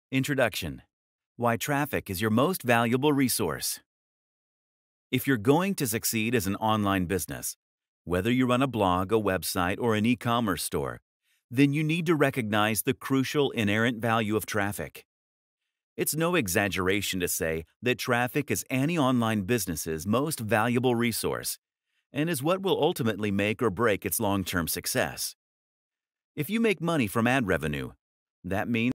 Introduction: Why traffic is your most valuable resource. If you're going to succeed as an online business, whether you run a blog, a website, or an e-commerce store, then you need to recognize the crucial inherent value of traffic. It's no exaggeration to say that traffic is any online business's most valuable resource and is what will ultimately make or break its long-term success. If you make money from ad revenue, that means